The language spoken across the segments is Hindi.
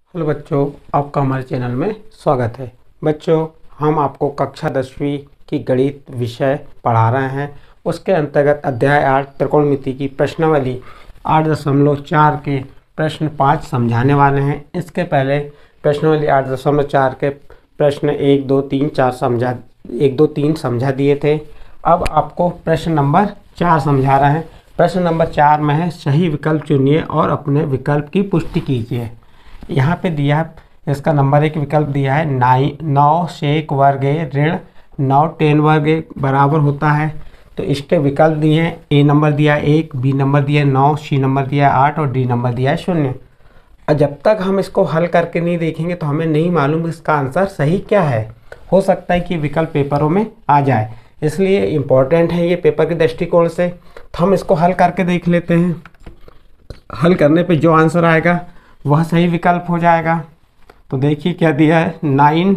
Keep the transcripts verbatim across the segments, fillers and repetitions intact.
हेलो बच्चों, आपका हमारे चैनल में स्वागत है। बच्चों, हम आपको कक्षा दसवीं की गणित विषय पढ़ा रहे हैं। उसके अंतर्गत अध्याय आठ त्रिकोणमिति की प्रश्नावली आठ दशमलव चार के प्रश्न पाँच समझाने वाले हैं। इसके पहले प्रश्नावली आठ दशमलव चार के प्रश्न एक दो तीन चार समझा एक दो तीन समझा दिए थे। अब आपको प्रश्न नंबर चार समझा रहे हैं। प्रश्न नंबर चार में है, सही विकल्प चुनिए और अपने विकल्प की पुष्टि कीजिए। यहाँ पे दिया है, इसका नंबर एक विकल्प दिया है नाइन नौ शेक वर्ग ऋण नौ टेन वर्ग बराबर होता है। तो इसके विकल्प दिए हैं, ए नंबर दिया है एक, बी नंबर दिया है नौ, सी नंबर दिया है आठ और डी नंबर दिया है शून्य। और जब तक हम इसको हल करके नहीं देखेंगे तो हमें नहीं मालूम इसका आंसर सही क्या है। हो सकता है कि विकल्प पेपरों में आ जाए, इसलिए इम्पोर्टेंट है ये पेपर के दृष्टिकोण से। तो हम इसको हल करके देख लेते हैं। हल करने पे जो आंसर आएगा वह सही विकल्प हो जाएगा। तो देखिए क्या दिया है, नाइन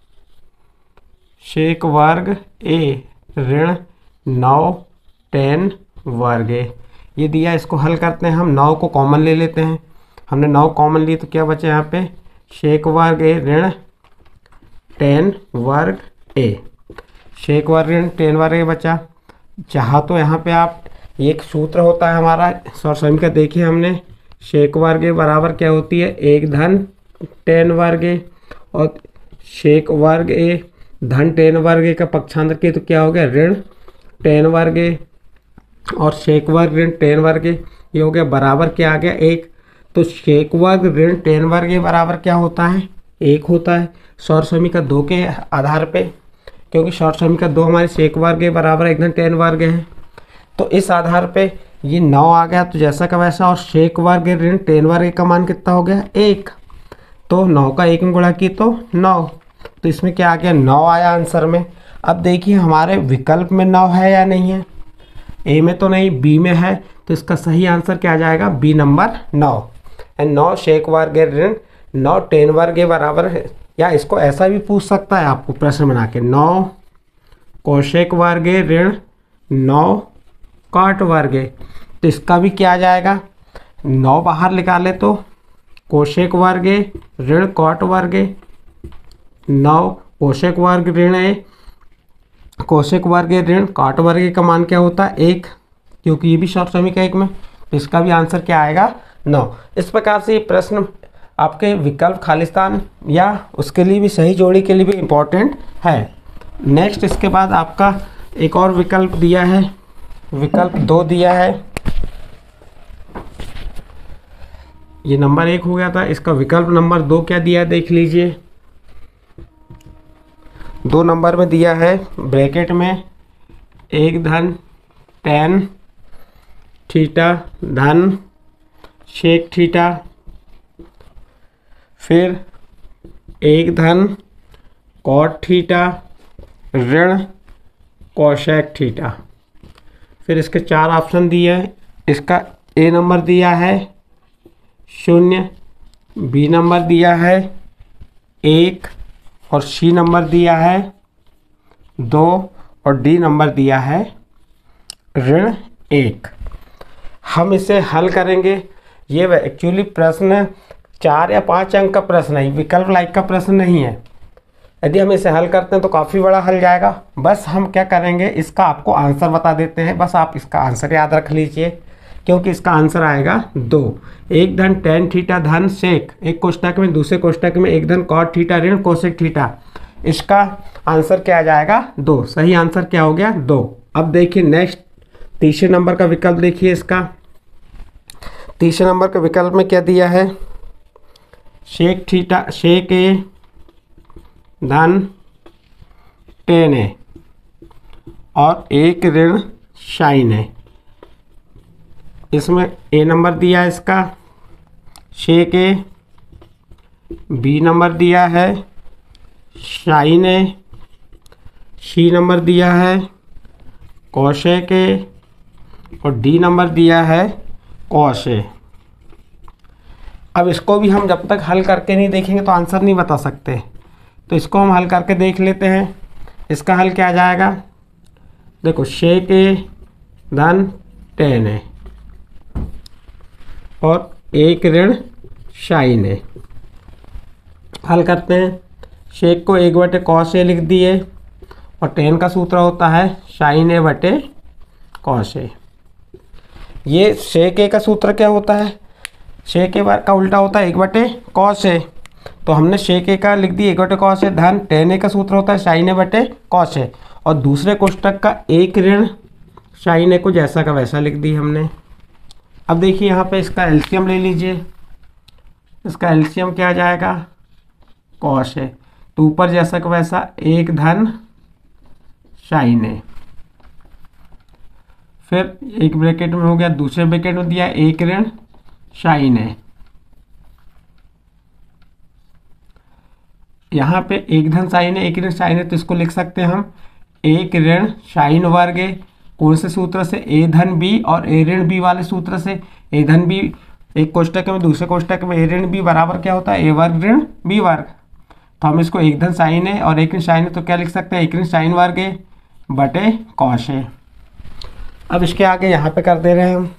शेक वर्ग ए ऋण नौ टेन वर्ग ए, ये दिया। इसको हल करते हैं, हम नौ को कॉमन ले लेते हैं। हमने नौ कॉमन ली तो क्या बचा यहाँ पे, शेक वर्ग ए ऋण टेन वर्ग ए, शेक वर्ग ऋण टेन वर्ग ए बचा। चाहा तो यहाँ पे आप, एक सूत्र होता है हमारा सौ समी का, देखिए हमने शेक वर्ग बराबर क्या होती है, एक धन टेन वर्ग और शेक वर्ग ए धन टेन वर्ग का पक्षांतर के तो क्या हो गया, ऋण टेन वर्ग और शेक वर्ग ऋण टेन वर्ग, ये हो गया बराबर क्या आ गया, एक। तो शेक वर्ग ऋण टेन वर्ग बराबर क्या होता है, एक होता है सौर समी का दो के आधार पे, क्योंकि सौर समी का दो हमारे शेक वर्ग बराबर एक धन टेन वर्ग है। तो इस आधार पे ये नौ आ गया, तो जैसा का वैसा। और शेक वर्ग ऋण टेन वर्ग का मान कितना हो गया, एक। तो नौ का एक में गुणा की तो नौ, तो इसमें क्या आ गया, नौ आया आंसर में। अब देखिए हमारे विकल्प में नौ है या नहीं है, ए में तो नहीं, बी में है। तो इसका सही आंसर क्या आ जाएगा, बी नंबर नौ। एंड नौ शेक वर्ग ऋण नौ टेन वर्ग बराबर है। या इसको ऐसा भी पूछ सकता है आपको प्रश्न बना के, नौ कोशेक वर्ग ऋण नौ कॉट वर्ग, तो इसका भी क्या आ जाएगा, नौ बाहर निकाले तो कोशेक वर्ग ऋण कॉट वर्ग, नौ कोशेक वर्ग ऋण ए कोशेक वर्ग ऋण कॉट वर्ग का मान क्या होता है, एक, क्योंकि ये भी शॉर्ट समी का एक में। तो इसका भी आंसर क्या आएगा, नौ। इस प्रकार से ये प्रश्न आपके विकल्प खालिस्तान या उसके लिए भी, सही जोड़ी के लिए भी इम्पोर्टेंट है। नेक्स्ट इसके बाद आपका एक और विकल्प दिया है, विकल्प दो दिया है। ये नंबर एक हो गया था, इसका विकल्प नंबर दो क्या दिया देख लीजिए। दो नंबर में दिया है ब्रैकेट में एक धन टेन थीटा धन शेक थीटा, फिर एक धन कॉट थीटा ऋण कोशेक थीटा। फिर इसके चार ऑप्शन दिए हैं। इसका ए नंबर दिया है शून्य, बी नंबर दिया है एक और सी नंबर दिया है दो और डी नंबर दिया है ऋण एक। हम इसे हल करेंगे। ये एक्चुअली प्रश्न चार या पाँच अंक का प्रश्न है, विकल्प लाइक का प्रश्न नहीं है। यदि हम इसे हल करते हैं तो काफ़ी बड़ा हल जाएगा। बस हम क्या करेंगे, इसका आपको आंसर बता देते हैं, बस आप इसका आंसर याद रख लीजिए, क्योंकि इसका आंसर आएगा दो। एक धन टेन थीटा धन सेक, एक कोष्टक में, दूसरे कोष्टक में एक धन कॉट थीटा ऋण कोसेक थीटा। इसका आंसर क्या आ जाएगा, दो। सही आंसर क्या हो गया, दो। अब देखिए नेक्स्ट तीसरे नंबर का विकल्प देखिए। इसका तीसरे नंबर के विकल्प में क्या दिया है, शेक थीटा शेक ए धन टेन है और एक ऋण साइन है। इसमें ए नंबर दिया है इसका शेक ए, बी नंबर दिया है साइन है, सी नंबर दिया है कोशेक ए और डी नंबर दिया है कॉस ए। अब इसको भी हम जब तक हल करके नहीं देखेंगे तो आंसर नहीं बता सकते। तो इसको हम हल करके देख लेते हैं। इसका हल क्या आ जाएगा, देखो शेक ए धन टेन है और एक ऋण साइन है। हल करते हैं। शेक को एक बटे कॉस ए लिख दिए और टेन का सूत्र होता है साइन ए बटे कॉस ए। ये शेक ए का सूत्र क्या होता है, शेक ए का उल्टा होता है एक बटे कॉस ए, तो हमने शेक ए का लिख दिया एक बटे कॉस ए धन टेन ए का सूत्र होता है साइन ए बटे कॉस ए, और दूसरे कोष्टक का एक ऋण साइन ए को जैसा का वैसा लिख दी हमने। अब देखिए यहाँ पे इसका एलसीएम ले लीजिए, इसका एलसीएम क्या आ जाएगा कॉस ए, तो ऊपर जैसा का वैसा एक धन साइन ए, फिर एक ब्रैकेट में हो गया, दूसरे ब्रैकेट में दिया एक ऋण साइन ए, यहाँ पे एक धन साइन ए एक ऋण साइन ए, तो इसको लिख सकते हैं हम एक ऋण साइन वर्ग ए, कौन से सूत्र से, ए धन बी और ए ऋण बी वाले सूत्र से। ए धन बी एक कोष्टक में, दूसरे कोष्टक में ए ऋण बी बराबर क्या होता है ए वर्ग ऋण बी वर्ग, तो हम इसको एक धन साइन ए और एक ऋण साइन ए, तो क्या लिख सकते हैं एक ऋण साइन वर्ग ए बटे कॉस ए। अब इसके आगे यहाँ पे कर दे रहे हैं हम,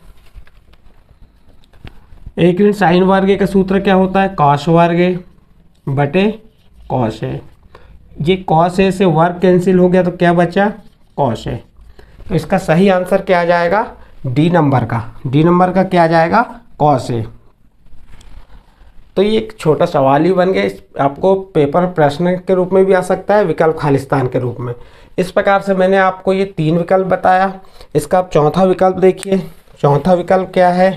एक ऋण साइन वर्ग ए का सूत्र क्या होता है कॉस वर्ग ए बटे कॉस ए। ये कॉस ए से वर्ग कैंसिल हो गया तो क्या बचा कॉस ए, तो इसका सही आंसर क्या आ जाएगा डी नंबर का, डी नंबर का क्या आ जाएगा कॉस ए। तो ये एक छोटा सवाल ही बन गया, आपको पेपर प्रश्न के रूप में भी आ सकता है, विकल्प खालिस्तान के रूप में। इस प्रकार से मैंने आपको ये तीन विकल्प बताया। इसका आप चौथा विकल्प देखिए, चौथा विकल्प क्या है,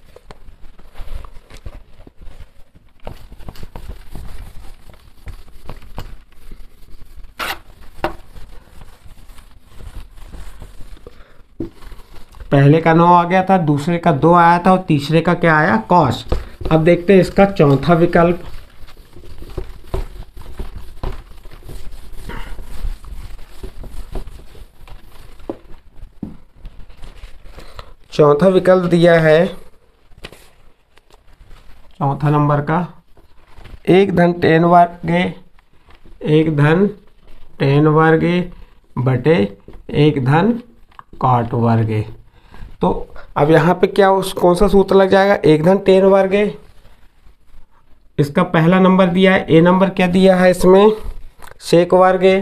पहले का नौ आ गया था, दूसरे का दो आया था और तीसरे का क्या आया कॉस। अब देखते हैं इसका चौथा विकल्प, चौथा विकल्प दिया है चौथा नंबर का एक धन टेन वर्ग ए, एक धन टेन वर्ग ए बटे एक धन कॉट वर्ग ए। तो अब यहाँ पे क्या उस कौन सा सूत्र लग जाएगा एक धन टेन वर्ग ए, इसका पहला नंबर दिया है, ए नंबर क्या दिया है इसमें सेक वर्ग ए,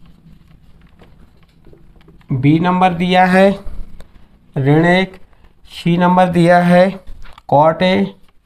बी नंबर दिया है ऋण एक, सी नंबर दिया है कॉट ए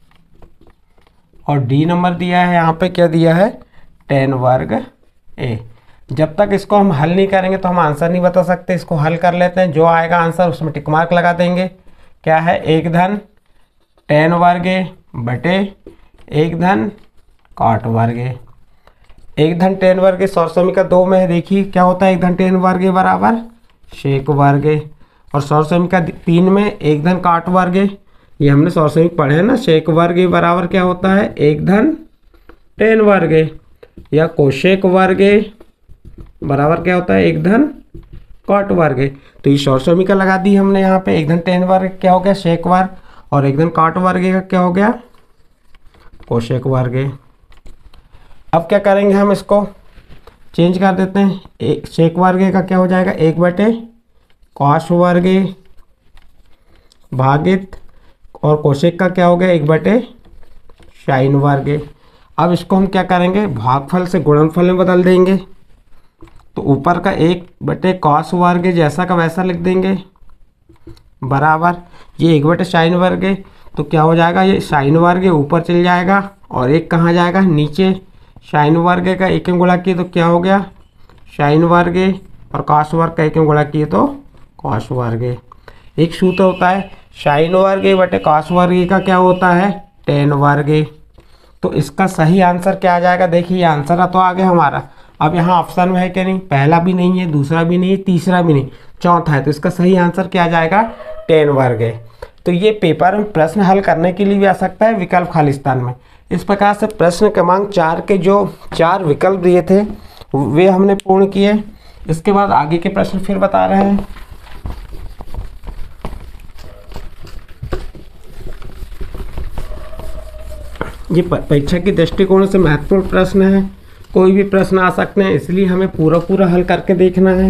और डी नंबर दिया है यहाँ पे क्या दिया है टेन वर्ग ए। जब तक इसको हम हल नहीं करेंगे तो हम आंसर नहीं बता सकते, इसको हल कर लेते हैं, जो आएगा आंसर उसमें टिक मार्क लगा देंगे। क्या है एक धन टेन वर्ग ए बटे एक धन कॉट वर्ग ए। एक धन टेन वर्ग ए सौ समीका दो में है, देखिए क्या होता है एक धन टेन वर्ग ए बराबर सेक वर्ग ए, और सौ समीका तीन में एक धन कॉट वर्ग ए, ये हमने सौ समीक पढ़े हैं ना, सेक वर्ग ए बराबर क्या होता है एक धन टेन वर्ग ए, या कोशेक वर्ग ए बराबर क्या होता है एक धन कॉट वर्ग ए। तो ये सौ समीका लगा दी हमने यहाँ पे, एक धन टेन वर्ग क्या हो गया सेक वर्ग और एक धन कॉट वर्ग का क्या हो गया कोशेक वर्ग ए। अब क्या करेंगे हम इसको चेंज कर देते हैं, एक सेक वर्ग का क्या हो जाएगा एक बटे कॉस वर्ग ए भागित और कोशेक का क्या हो गया एक बटे साइन वर्ग ए। अब इसको हम क्या करेंगे भागफल से गुणनफल में बदल देंगे, तो ऊपर का एक बटे कॉस वर्ग जैसा का वैसा लिख देंगे बराबर ये एक बटे साइन वर्ग, तो क्या हो जाएगा ये साइन वर्ग ऊपर चल जाएगा और एक कहाँ जाएगा नीचे, साइन वर्ग का एक में गुणा किए तो क्या हो गया साइन वर्ग और कॉस वर्ग का एक में गुणा किए तो कॉस वर्ग। एक सूत्र होता है साइन वर्ग बटे कॉस वर्ग का क्या होता है टेन वर्ग। तो इसका सही आंसर क्या आ जाएगा, देखिए आंसर तो आ गया हमारा। अब यहाँ ऑप्शन में है कि नहीं, पहला भी नहीं है, दूसरा भी नहीं है, तीसरा भी नहीं, चौथा है, तो इसका सही आंसर क्या आ जाएगा टेन वर्ग है। तो ये पेपर में प्रश्न हल करने के लिए भी आ सकता है विकल्प खालिस्तान में। इस प्रकार से प्रश्न क्रमांक चार के जो चार विकल्प दिए थे वे हमने पूर्ण किए। इसके बाद आगे के प्रश्न फिर बता रहे हैं। ये परीक्षा की दृष्टिकोण से महत्वपूर्ण प्रश्न है, कोई भी प्रश्न आ सकते हैं, इसलिए हमें पूरा पूरा हल करके देखना है।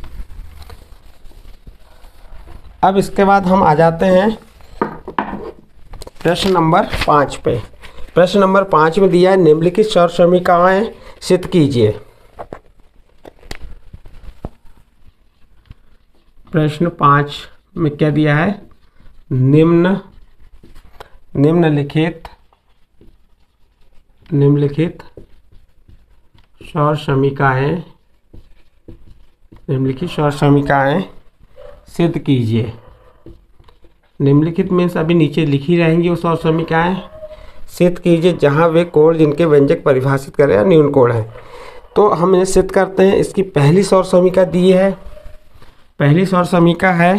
अब इसके बाद हम आ जाते हैं प्रश्न नंबर पाँच पे। प्रश्न नंबर पाँच में दिया है निम्नलिखित सौर समीकरण सिद्ध कीजिए। प्रश्न पाँच में क्या दिया है, निम्न निम्नलिखित निम्नलिखित सौर समीकरण निम्नलिखित सौर समीकरण सिद्ध कीजिए। निम्नलिखित मीन्स अभी नीचे लिखी रहेंगी वो सौर समीकरण सिद्ध कीजिए जहाँ वे कोण जिनके व्यंजक परिभाषित करें या न्यून कोण है। तो हम इन्हें सिद्ध करते हैं। इसकी पहली सौर समीका दी है, पहली सौर समीका है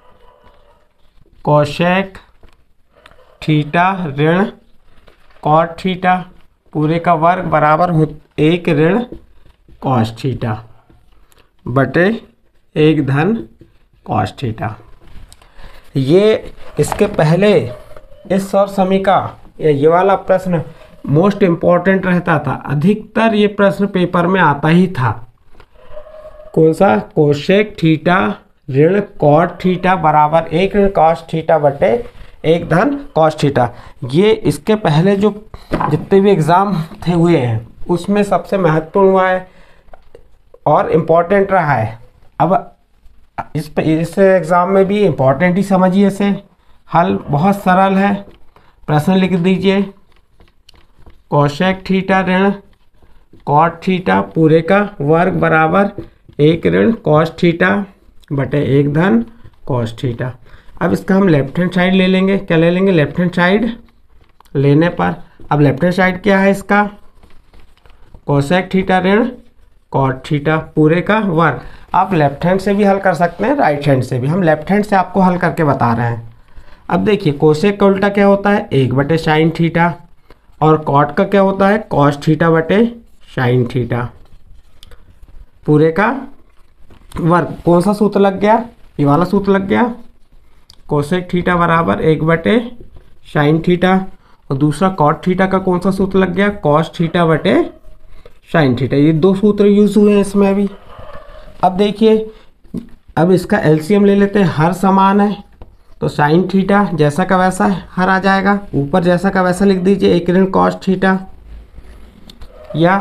कोशेक थीटा ऋण कॉट थीटा पूरे का वर्ग बराबर हो एक ऋण कॉस थीटा बटे एक धन कॉस थीटा। ये इसके पहले इस सौर समीका या ये वाला प्रश्न मोस्ट इम्पॉर्टेंट रहता था, अधिकतर ये प्रश्न पेपर में आता ही था। कौन सा, कोशेक थीटा ऋण कॉट थीटा बराबर एक ऋण कॉस थीटा बटे एक धन कॉस थीटा। ये इसके पहले जो जितने भी एग्ज़ाम थे हुए हैं उसमें सबसे महत्वपूर्ण हुआ है और इम्पॉर्टेंट रहा है। अब इस इस एग्ज़ाम में भी इम्पॉर्टेंट ही समझिए इसे। हल बहुत सरल है, प्रश्न लिख दीजिए कोशेक थीटा ऋण कॉट थीटा पूरे का वर्ग बराबर एक ऋण कॉस थीटा बटे एक धन कॉस थीटा। अब इसका हम लेफ्ट हैंड साइड ले लेंगे। क्या ले लेंगे, लेफ्ट हैंड साइड लेने पर अब लेफ्ट हैंड साइड क्या है इसका, कोशेक थीटा ऋण कॉट थीटा पूरे का वर्ग। आप लेफ्ट हैंड से भी हल कर सकते हैं, राइट हैंड से भी। हम लेफ्ट हैंड से आपको हल करके बता रहे हैं। अब देखिए कोशेक का उल्टा क्या होता है, एक बटे साइन थीटा, और कॉट का क्या होता है, कॉस थीटा बटे साइन थीटा पूरे का वर्ग। कौन सा सूत्र लग गया, ये वाला सूत्र लग गया, कोशेक थीटा बराबर एक बटे साइन थीटा, और दूसरा कॉट थीटा का कौन सा सूत्र लग गया, कॉस थीटा बटे साइन थीटा। ये दो सूत्र यूज हुए हैं इसमें अभी। अब देखिए अब इसका एलसीएम ले लेते हैं, हर समान है तो साइन थीटा जैसा का वैसा हर आ जाएगा, ऊपर जैसा का वैसा लिख दीजिए एक ऋण कॉस थीटा, या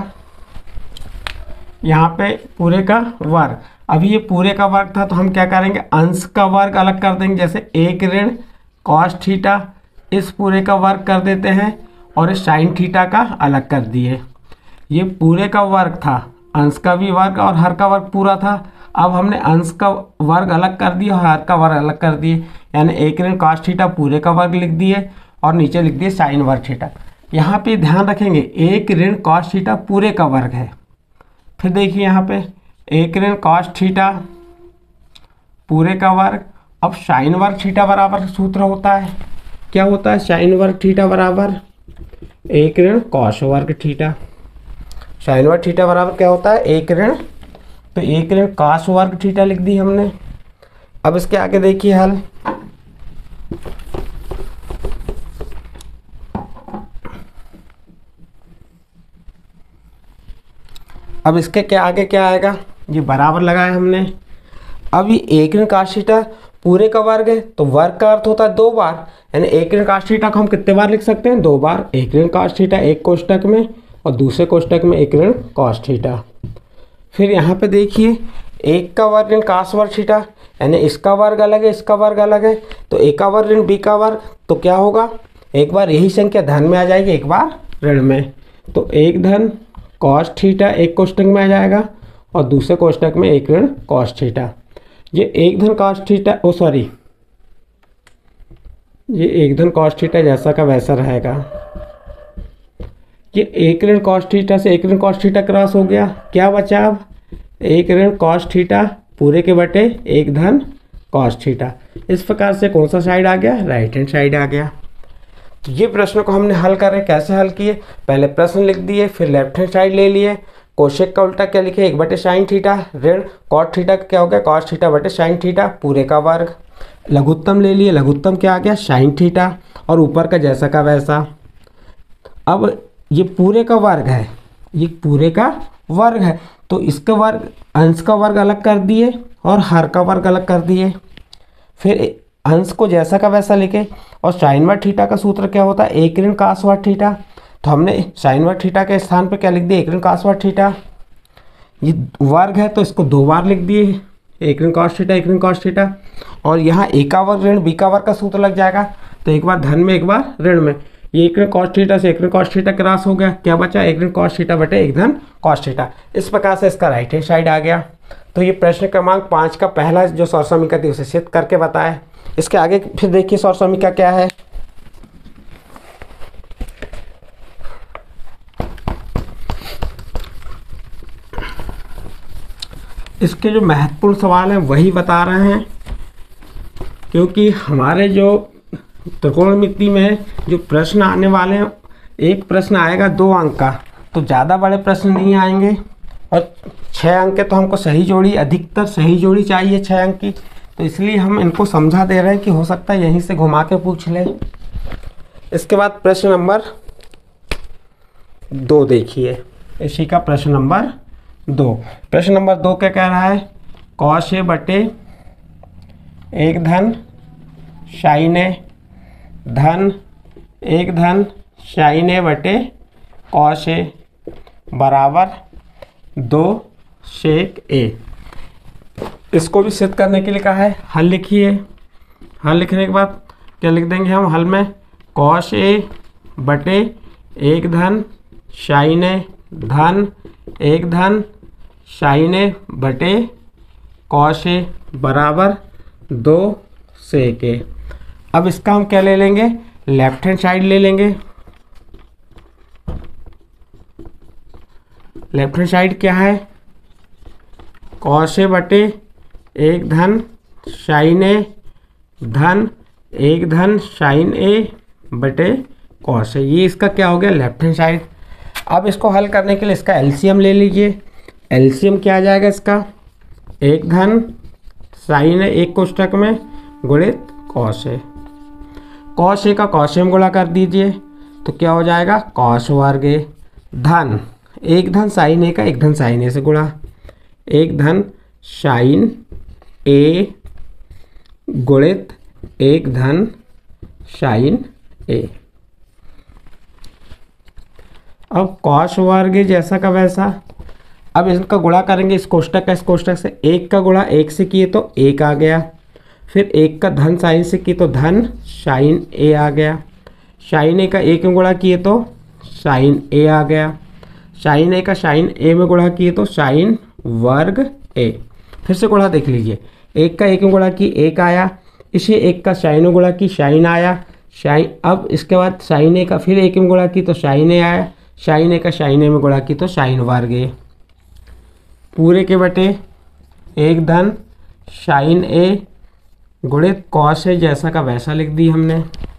यहाँ पे पूरे का वर्ग। अभी ये पूरे का वर्ग था तो हम क्या करेंगे, अंश का वर्ग अलग कर देंगे। जैसे एक ऋण कॉस थीटा इस पूरे का वर्ग कर देते हैं और इस साइन थीटा का अलग कर दिए। ये पूरे का वर्ग था, अंश का भी वर्ग और हर का वर्ग पूरा था। अब हमने अंश का वर्ग अलग कर दिया और हर का वर्ग अलग कर दिए, यानी एक ऋण कॉस थीटा पूरे का वर्ग लिख दिए और नीचे लिख दिए साइन वर्ग थीटा। यहाँ पे ध्यान रखेंगे एक ऋण कॉस थीटा पूरे का वर्ग है। फिर देखिए यहाँ पे एक ऋण कॉस थीटा पूरे का वर्ग। अब साइन वर्ग थीटा बराबर सूत्र होता है, क्या होता है, साइन वर्ग थीटा बराबर एक ऋण कॉस वर्ग थीटा। साइन वर्ग थीटा बराबर क्या होता है, एक ऋण, तो एक ऋण कॉस वर्ग थीटा लिख दी हमने। अब इसके आगे देखिए हल, अब इसके क्या आगे क्या आएगा, ये बराबर लगाया हमने। अब ये एक ऋण कॉस थीटा पूरे का वर्ग है तो वर्ग का अर्थ होता है दो बार, यानी एक ऋण कॉस थीटा को हम कितने बार लिख सकते हैं, दो बार। एक ऋण कॉस थीटा एक कोष्टक में और दूसरे कोष्टक में एक ऋण कॉस थीटा। फिर यहाँ पे देखिए एक का वर्ग ऋण कॉस वर्ग थीटा, यानी इसका वर्ग अलग है इसका वर्ग अलग है, तो ए का वर्ग ऋण बी का वर्ग, तो क्या होगा, एक बार यही संख्या धन में आ जाएगी एक बार ऋण में, तो एक धन कॉस थीटा एक कोष्टक में आ जाएगा और दूसरे कोष्टक में एक ऋण कॉस थीटा। ये एक धन कॉस थीटा, ओ सॉरी ये एक धन कॉस थीटा जैसा का वैसा रहेगा। ये एक ऋण कॉस थीटा से एक ऋण कॉस थीटा क्रॉस हो गया, क्या बचा अब, एक ऋण कॉस थीटा पूरे के बटे एक धन कॉस थीटा। इस प्रकार से कौन सा साइड आ गया, राइट हैंड साइड आ गया। तो ये प्रश्न को हमने हल करे, कैसे हल किए, पहले प्रश्न लिख दिए फिर लेफ्ट हैंड साइड ले लिए। कोशेक का उल्टा क्या लिखे, एक बटे साइन थीटा ऋण कॉट थीटा का क्या हो गया, कॉस थीटा बटे साइन थीटा पूरे का वर्ग। लघुत्तम ले लिए, लघुत्तम क्या आ गया, साइन थीटा, और ऊपर का जैसा का वैसा। अब ये पूरे का वर्ग है, ये पूरे का वर्ग है तो इसका वर्ग अंश का वर्ग अलग कर दिए और हर का वर्ग अलग कर दिए। फिर अंश को जैसा का वैसा लिखे, और साइन वर्ग थीटा का सूत्र क्या होता है, एक ऋण कॉस वर्ग थीटा। तो हमने साइन वर्ग थीटा के स्थान पर क्या लिख दिया, एक ऋण कॉस वर्ग थीटा। ये वर्ग है तो इसको दो बार लिख दिए, एक ऋण कॉस थीटा एक ऋण कॉस थीटा। और यहाँ ए का वर्ग ऋण बी का वर्ग का सूत्र लग जाएगा, तो एक बार धन में एक बार ऋण में। ये एक ऋण कॉस थीटा से एक ऋण कॉस थीटा क्रॉस हो गया, क्या बचा, एक ऋण कॉस थीटा बटे एक धन कॉस थीटा। इस प्रकार से इसका राइट हैंड साइड आ गया। तो ये प्रश्न क्रमांक पाँच का पहला जो सौर समीकरण थी उसे सिद्ध करके बताया। इसके आगे फिर देखिए सौर समीकरण क्या है। इसके जो महत्वपूर्ण सवाल हैं वही बता रहे हैं, क्योंकि हमारे जो त्रिकोणमिति में जो प्रश्न आने वाले हैं, एक प्रश्न आएगा दो अंक का, तो ज़्यादा बड़े प्रश्न नहीं आएंगे। और छः अंक के तो हमको सही जोड़ी, अधिकतर सही जोड़ी चाहिए छः अंक की, तो इसलिए हम इनको समझा दे रहे हैं कि हो सकता है यहीं से घुमा के पूछ ले। इसके बाद प्रश्न नंबर दो देखिए, इसी का प्रश्न नंबर दो। प्रश्न नंबर दो क्या कह रहा है, कॉस ए बटे एक धन साइन ए धन एक धन साइन ए बटे कॉस ए बराबर दो सेक ए। इसको भी सिद्ध करने के लिए कहा है, हल लिखिए। हल लिखने के बाद क्या लिख देंगे हम हल में, कॉस ए बटे एक धन साइन ए धन एक धन साइन ए बटे कॉस ए बराबर दो सेक ए। अब इसका हम क्या ले लेंगे, लेफ्ट हैंड साइड ले लेंगे। लेफ्ट हैंड साइड क्या है, कॉस ए बटे एक धन साइन ए धन एक धन साइन ए बटे कॉस ए। ये इसका क्या हो गया, लेफ्ट हैंड साइड। अब इसको हल करने के लिए इसका एलसीएम ले लीजिए। एलसीएम क्या आ जाएगा इसका, एक धन साइन ए एक कोष्ठक में गुणित कॉस ए। कॉस ए का कॉस ए में गुणा कर दीजिए, तो क्या हो जाएगा, कॉस वर्ग ए धन एक धन साइन ए का एक धन साइन ए से गुणा, एक धन साइन ए गुणित एक धन साइन ए। अब कॉस वर्ग ए जैसा का वैसा। अब इनका गुणा करेंगे इस कोष्ठक का इस कोष्ठक से, एक का गुणा एक से किए तो एक आ गया, फिर एक का धन साइन से किए तो धन साइन ए आ गया, साइन ए का एक में गुणा किए तो साइन ए आ गया, साइन ए का साइन ए में गुणा किए तो साइन वर्ग ए। फिर से गुणा देख लीजिए, एक का एक में गुणा की एक आया, इसे एक का साइन में गुणा की साइन आया, साइन। अब इसके बाद साइन ए का फिर एक में गुणा की तो साइन ए आया, साइन ए का साइन ए में गुणा की तो साइन वर्ग ए। पूरे के बटे एक धन साइन ए गुणित कॉस ए जैसा का वैसा लिख दी हमने।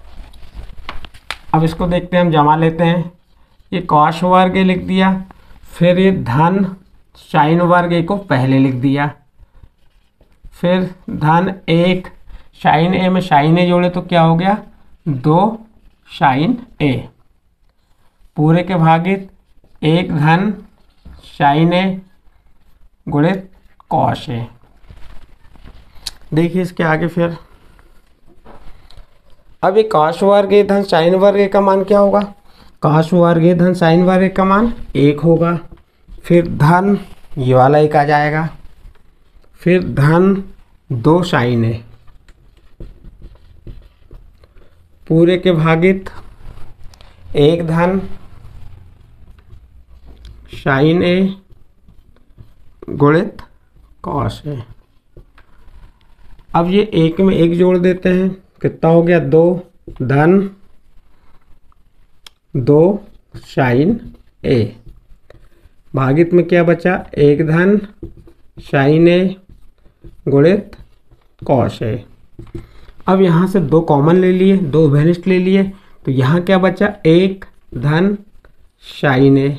अब इसको देखते हैं, हम जमा लेते हैं। ये कॉस वर्ग ए लिख दिया, फिर ये धन साइन वर्ग ए को पहले लिख दिया, फिर धन एक साइन ए में साइन ए जोड़े तो क्या हो गया, दो साइन ए। पूरे के भागित एक धन साइन ए गुणित कॉस ए। देखिए इसके आगे फिर, अब ये कॉस वर्ग ए धन साइन वर्ग ए का मान क्या होगा, कॉस वर्ग ए धन साइन वर्ग ए का मान एक होगा, फिर धन ये वाला एक आ जाएगा, फिर धन दो साइन ए, पूरे के भागित एक धन साइन ए गुणित कॉस ए। अब ये एक में एक जोड़ देते हैं, कितना हो गया, दो धन दो साइन ए, भागित में क्या बचा, एक धन साइन ए गुणित कॉस ए। अब यहाँ से दो कॉमन ले लिए, दो वेनिस्ट ले लिए, तो यहाँ क्या बचा, एक धन साइन ए,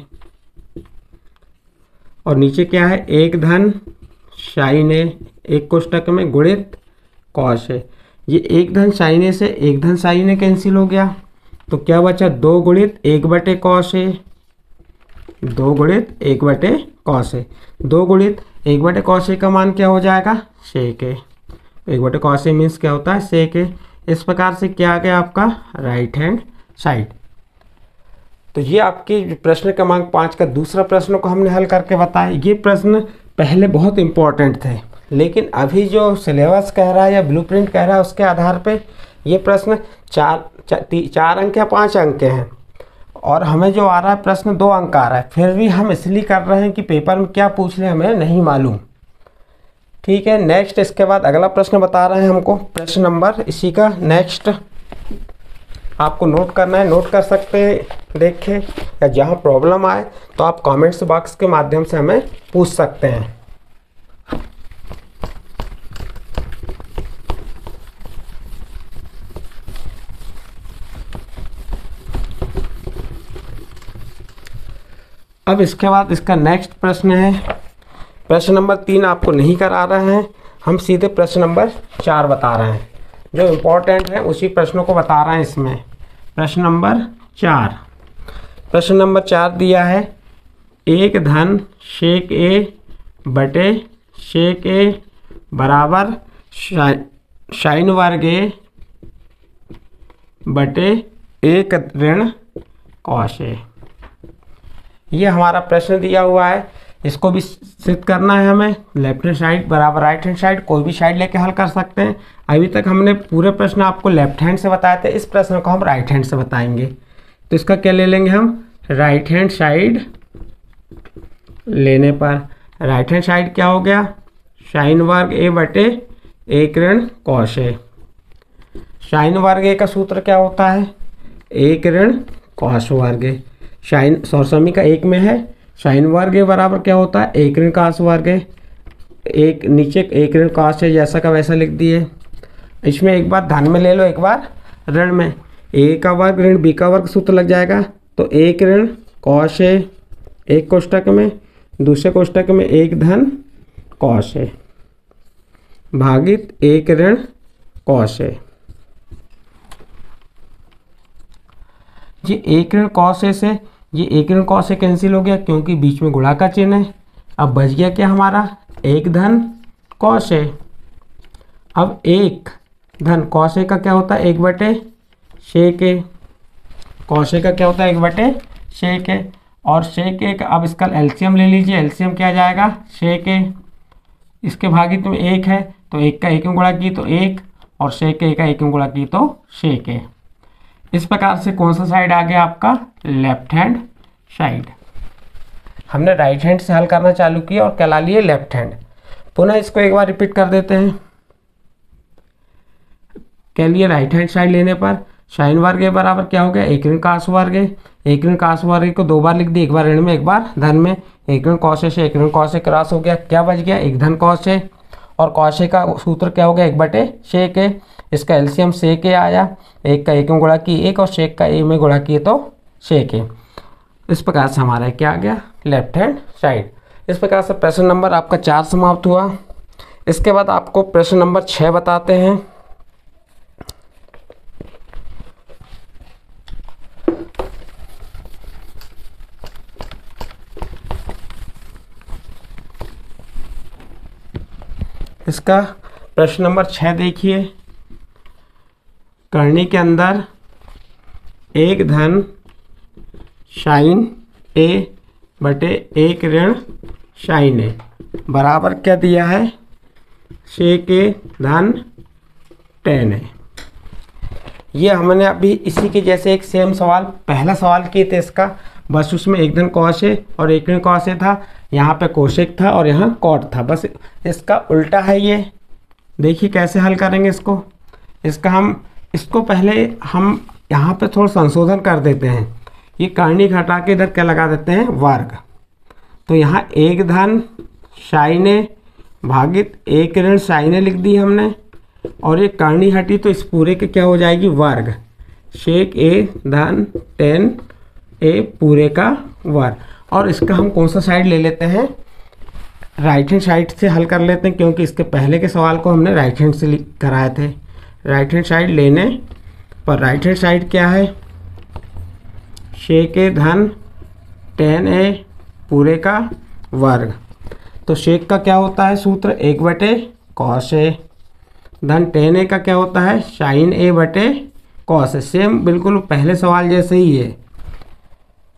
और नीचे क्या है, एक धन साइन ए एक कोष्ठक में गुणित कॉस ए। ये एक धन साइन ए से एक धन साइन ए कैंसिल हो गया, तो क्या बचा, दो गुणित एक बटे कॉस ए, दो गुणित एक बटे कॉस ए। दो गुणित एक बटे कॉस ए का मान क्या हो जाएगा, सेक ए। एक बटे कॉस ए मीन्स क्या होता है, सेक ए। इस प्रकार से क्या आ गया आपका राइट हैंड साइड। तो ये आपके प्रश्न क्रमांक पाँच का दूसरा प्रश्न को हमने हल करके बताया। ये प्रश्न पहले बहुत इंपॉर्टेंट थे, लेकिन अभी जो सिलेबस कह रहा है या ब्लूप्रिंट कह रहा है उसके आधार पे ये प्रश्न चार चा, चार अंक या पाँच अंक के हैं, और हमें जो आ रहा है प्रश्न दो अंक आ रहा है। फिर भी हम इसलिए कर रहे हैं कि पेपर में क्या पूछ रहे हमें नहीं मालूम। ठीक है, नेक्स्ट इसके बाद अगला प्रश्न बता रहे हैं हमको, प्रश्न नंबर इसी का नेक्स्ट आपको नोट करना है, नोट कर सकते हैं देखें, या जहाँ प्रॉब्लम आए तो आप कमेंट्स बॉक्स के माध्यम से हमें पूछ सकते हैं। अब इसके बाद इसका नेक्स्ट प्रश्न है, प्रश्न नंबर तीन आपको नहीं करा रहे हैं, हम सीधे प्रश्न नंबर चार बता रहे हैं। जो इम्पोर्टेंट है उसी प्रश्नों को बता रहे हैं इसमें। प्रश्न नंबर चार, प्रश्न नंबर चार दिया है, एक धन शेक ए बटे शेक ए बराबर साइन वर्ग ए बटे एक ऋण कॉस ए। ये हमारा प्रश्न दिया हुआ है, इसको भी सिद्ध करना है हमें। लेफ्ट हैंड साइड बराबर राइट हैंड साइड, कोई भी साइड लेके हल कर सकते हैं। अभी तक हमने पूरे प्रश्न आपको लेफ्ट हैंड से बताए थे, इस प्रश्न को हम राइट हैंड से बताएंगे। तो इसका क्या ले लेंगे हम, राइट हैंड साइड लेने पर राइट हैंड साइड क्या हो गया, साइन वर्ग ए बटे एक ऋण कॉस ए। साइन वर्ग ए का सूत्र क्या होता है, एक ऋण कॉस वर्ग ए। साइन सौरसमी का एक में है, साइन वर्ग ए बराबर क्या होता है, एक ऋण कॉस वर्ग ए। एक नीचे एक ऋण कॉस है, जैसा का वैसा लिख दिए। इसमें एक बार धन में ले लो, एक बार ऋण में। ए का वर्ग ऋण बी का वर्ग सूत्र लग जाएगा, तो एक ऋण कॉस ए एक कोष्टक में, दूसरे कोष्टक में एक धन कॉस ए भागित एक ऋण कॉस ए। ये एक ऋण कॉस ए से ये एक ऋण कॉस ए कैंसिल हो गया, क्योंकि बीच में गुणा का चिन्ह है। अब बच गया क्या हमारा, एक धन कॉस ए। अब एक धन कॉस ए का क्या होता है, एक बटे शेक ए। कॉस ए का क्या होता है, एक बटे शेक ए। और शेक ए का अब इसका एलसीएम ले लीजिए, एलसीएम क्या जाएगा, शेक ए। इसके भागित में एक है, तो एक का एक में गुणा की तो एक, और शेक ए का एक में गुणा की तो शेक ए। इस प्रकार से कौन सा साइड आ गया आपका, लेफ्ट हैंड साइड। हमने राइट हैंड से हल करना चालू किया और क्या ला लिए, लेफ्ट हैंड। पुनः इसको एक बार रिपीट कर देते हैं। क्या लिए, राइट हैंड साइड लेने पर साइन वर्ग ए बराबर क्या हो गया, एक ऋण कॉस वर्ग ए। एक ऋण कॉस वर्ग को दो बार लिख दिए, एक बार ऋण में एक बार धन में। एक ऋण कॉस ए से एक ऋण कॉस ए क्रॉस हो गया, क्या बच गया, एक धन कॉस ए। और कॉस ए का सूत्र क्या हो गया, एक बटे शेक ए। इसका एलसीएम शेक ए आया, एक का एक में गुणा की एक, और शेक का ए में गुणा किए तो शेक ए। इस प्रकार से हमारा क्या आ गया, लेफ्ट हैंड साइड। इस प्रकार से प्रश्न नंबर आपका चार समाप्त हुआ। इसके बाद आपको प्रश्न नंबर छः बताते हैं। इसका प्रश्न नंबर छः देखिए, करनी के अंदर एक धन साइन ए बटे एक ऋण साइन ए बराबर क्या दिया है, शेक ए धन टेन ए। ये हमने अभी इसी के जैसे एक सेम सवाल पहला सवाल किए थे इसका, बस उसमें एक धन कॉस ए और एक ऋण कॉस ए था, यहाँ पे कोशेक था और यहाँ कॉट था, बस इसका उल्टा है। ये देखिए कैसे हल करेंगे इसको। इसका हम इसको पहले हम यहाँ पे थोड़ा संशोधन कर देते हैं। ये करनी घटा के इधर क्या लगा देते हैं, वर्ग। तो यहाँ एक धन साइन ए भागित एक ऋण साइन ए लिख दी हमने, और ये करनी हटी तो इस पूरे के क्या हो जाएगी, वर्ग। शेक ए धन टेन ए पूरे का वर्ग। और इसका हम कौन सा साइड ले लेते हैं, राइट हैंड साइड से हल कर लेते हैं, क्योंकि इसके पहले के सवाल को हमने राइट हैंड से कराए थे। राइट हैंड साइड लेने पर राइट हैंड साइड क्या है, शेक ए धन टेन ए पूरे का वर्ग। तो शेक का क्या होता है सूत्र, एक बटे कॉस ए धन टेन ए का क्या होता है, साइन ए बटे कॉस ए। सेम बिल्कुल पहले सवाल जैसे ही है।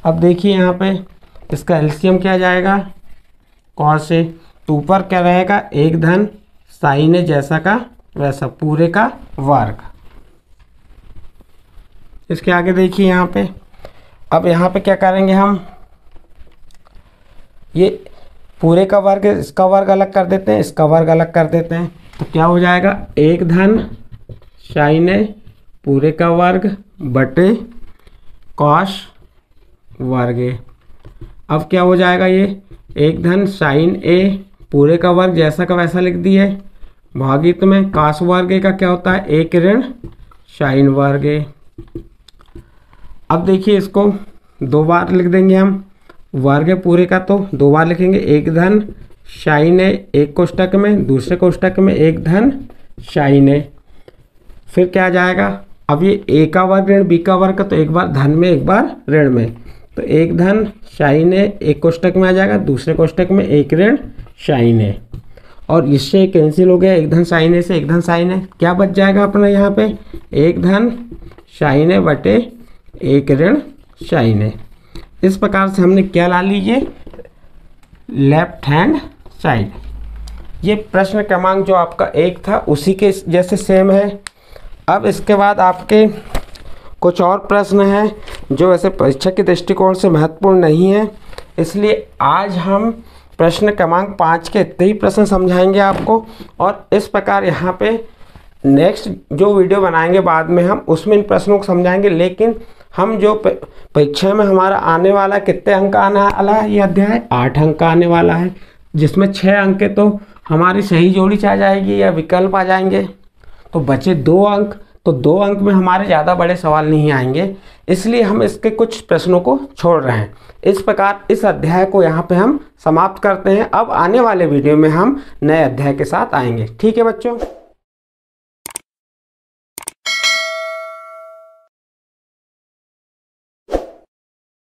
अब देखिए यहाँ पे इसका एलसीएम क्या जाएगा, कॉस ए, तो ऊपर क्या रहेगा, एक धन साइन ए जैसा का वैसा पूरे का वर्ग। इसके आगे देखिए यहाँ पे, अब यहाँ पे क्या करेंगे हम, ये पूरे का वर्ग, इसका वर्ग अलग कर देते हैं, इसका वर्ग अलग कर देते हैं, तो क्या हो जाएगा, एक धन साइन ए पूरे का वर्ग बटे कॉस वर्ग ए। अब क्या हो जाएगा, ये एक धन साइन ए पूरे का वर्ग जैसा का वैसा लिख दिए, भागित में कॉस वर्ग ए का क्या होता है, एक ऋण साइन वर्ग ए। अब देखिए इसको दो बार लिख देंगे हम, वर्ग पूरे का तो दो बार लिखेंगे, एक धन साइन ए एक कोष्टक में, दूसरे कोष्टक में एक धन साइन ए, फिर क्या आ जाएगा, अब ये ए का वर्ग ऋण बी का वर्ग, तो एक बार धन में एक बार ऋण में, तो एक धन साइन ए एक कोष्टक में आ जाएगा, दूसरे कोष्टक में एक ऋण साइन ए, और इससे कैंसिल हो गया, एक धन साइन ए से एक धन साइन ए, क्या बच जाएगा अपना यहाँ पे, एक धन साइन ए बटे एक ऋण साइन ए। इस प्रकार से हमने क्या ला लीजिए, लेफ्ट हैंड साइड। ये प्रश्न क्रमांक जो आपका एक था उसी के जैसे सेम है। अब इसके बाद आपके कुछ और प्रश्न हैं जो वैसे परीक्षा के दृष्टिकोण से महत्वपूर्ण नहीं है, इसलिए आज हम प्रश्न क्रमांक पाँच के इतने ही प्रश्न समझाएंगे आपको, और इस प्रकार यहाँ पे नेक्स्ट जो वीडियो बनाएंगे बाद में हम उसमें इन प्रश्नों को समझाएंगे। लेकिन हम जो परीक्षा में हमारा आने वाला कितने अंक आने वाला है, ये अध्याय आठ अंक का आने वाला है, जिसमें छः अंक के तो हमारी सही जोड़ी आ जाएगी या विकल्प आ जाएंगे, तो बचे दो अंक, तो दो अंक में हमारे ज़्यादा बड़े सवाल नहीं आएंगे, इसलिए हम इसके कुछ प्रश्नों को छोड़ रहे हैं। इस प्रकार इस अध्याय को यहाँ पे हम समाप्त करते हैं। अब आने वाले वीडियो में हम नए अध्याय के साथ आएंगे। ठीक है बच्चों।